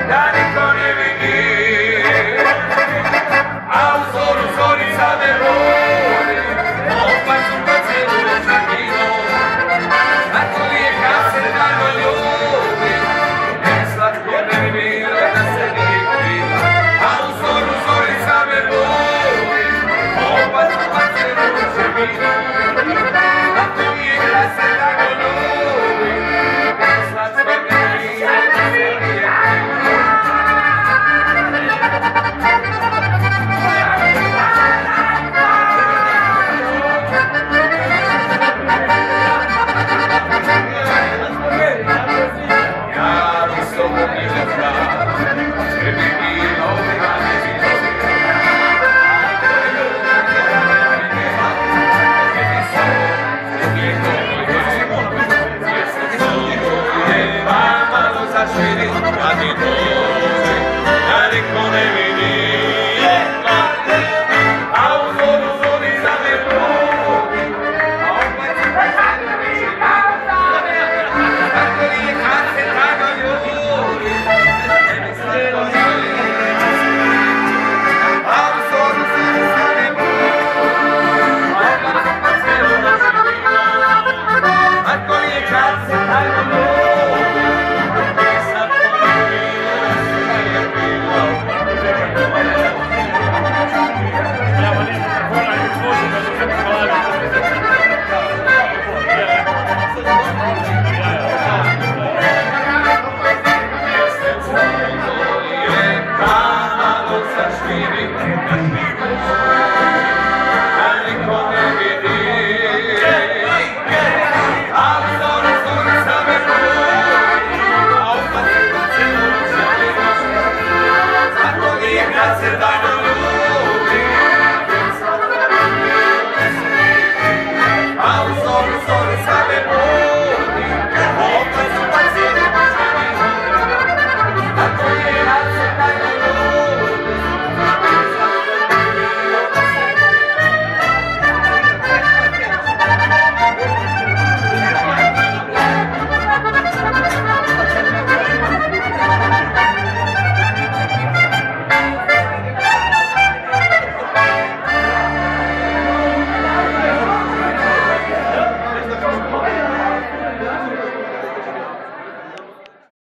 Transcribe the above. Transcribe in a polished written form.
da niko ne vidi, a u zoru zorica me vodi, opet su pa celu živino, tako li je kad se tako ljubi, ne slatko ne mira da se nije kriva, a u zoru zorica me vodi, opet su pa celu živino, tako li je kad se tako ljubi, ne slatko ne mira da se nije kriva. Sorry, sorry, sorry,